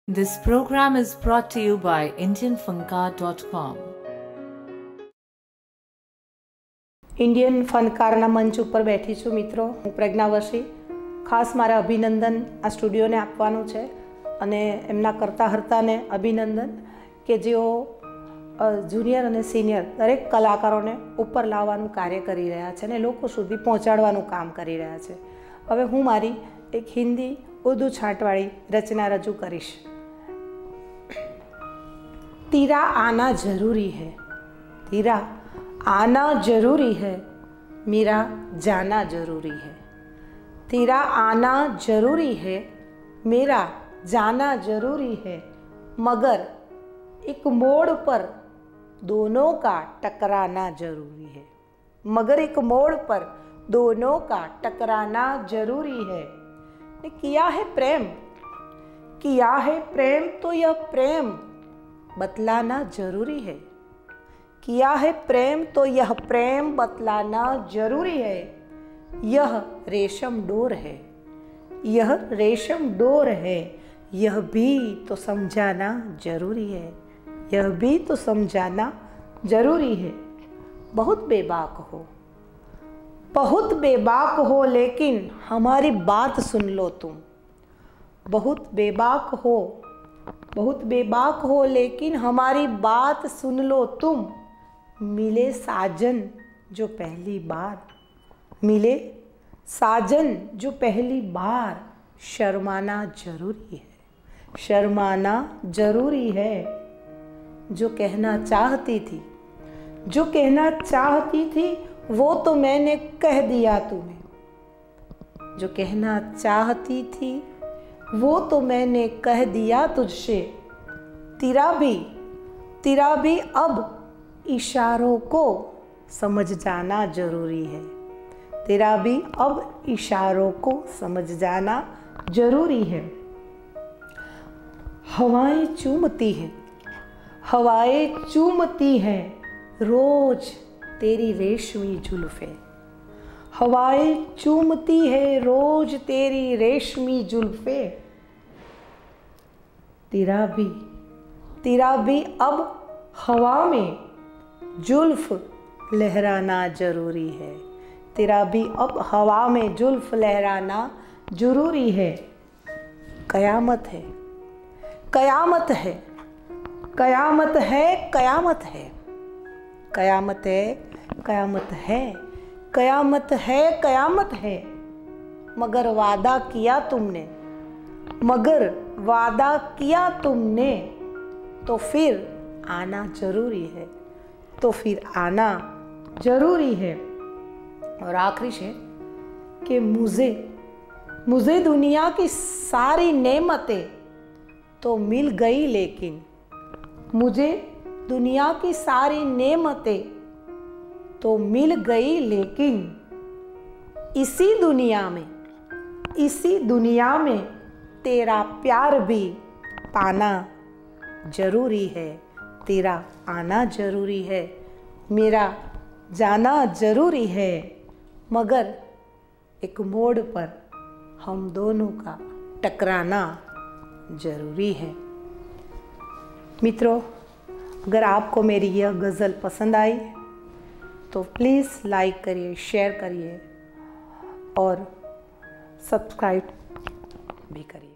This program is brought to you by indianfuncar.com. Indian ફનકારના મંચ ઉપર બેઠી છું મિત્રો. હું પ્રજ્ઞા વશી. ખાસ મારા અભિનંદન આ સ્ટુડિયોને આપવાનું છે અને એમના કરતા હર્તાને અભિનંદન કે જેઓ જુનિયર અને સિનિયર દરેક કલાકારોને ઉપર લાવવાનું કાર્ય કરી રહ્યા છે અને લોકો સુધી પહોંચાડવાનું કામ કરી રહ્યા છે. હવે હું મારી એક હિન્દી ઉર્દू છાંટવાળી રચના રજૂ કરીશ. तेरा आना ज़रूरी है, तेरा आना ज़रूरी है, मेरा जाना ज़रूरी है. तेरा आना ज़रूरी है, मेरा जाना ज़रूरी है, मगर एक मोड़ पर दोनों का टकराना ज़रूरी है. मगर एक मोड़ पर दोनों का टकराना ज़रूरी है. किया है प्रेम, किया है प्रेम तो यह प्रेम बतलाना ज़रूरी है. किया है प्रेम तो यह प्रेम बतलाना ज़रूरी है. यह रेशम डोर है, यह रेशम डोर है, यह भी तो समझाना ज़रूरी है, यह भी तो समझाना ज़रूरी है. बहुत बेबाक हो, बहुत बेबाक हो, लेकिन हमारी बात सुन लो तुम. बहुत बेबाक हो, बहुत बेबाक हो, लेकिन हमारी बात सुन लो तुम. मिले साजन जो पहली बार, मिले साजन जो पहली बार, शर्माना ज़रूरी है, शर्माना ज़रूरी है. जो कहना चाहती थी, जो कहना चाहती थी, वो तो मैंने कह दिया तुम्हें. जो कहना चाहती थी वो तो मैंने कह दिया तुझसे. तेरा भी अब इशारों को समझ जाना ज़रूरी है. तेरा भी अब इशारों को समझ जाना ज़रूरी है. हवाएं चूमती हैं, हवाएं चूमती हैं रोज़ तेरी रेशमी जुल्फ़ें. हवाएं चूमती है रोज़ तेरी रेशमी जुल्फ़ें. तेरा भी अब हवा में जुल्फ़ लहराना ज़रूरी है. तेरा भी अब हवा में जुल्फ़ लहराना ज़रूरी है. क़यामत है, क़यामत है, क़यामत है, क़यामत है, क़यामत है, क़यामत है, क़यामत है, क़यामत है. मगर वादा किया तुमने, मगर वादा किया तुमने, तो फिर आना ज़रूरी है, तो फिर आना ज़रूरी है. और आखिरी है कि मुझे दुनिया की सारी नेमतें तो मिल गई, लेकिन मुझे दुनिया की सारी नेमतें तो मिल गई, लेकिन इसी दुनिया में तेरा प्यार भी पाना ज़रूरी है. तेरा आना ज़रूरी है, मेरा जाना ज़रूरी है, मगर एक मोड़ पर हम दोनों का टकराना ज़रूरी है. मित्रों, अगर आपको मेरी यह गज़ल पसंद आई तो प्लीज़ लाइक करिए, शेयर करिए और सब्सक्राइब भी करिए.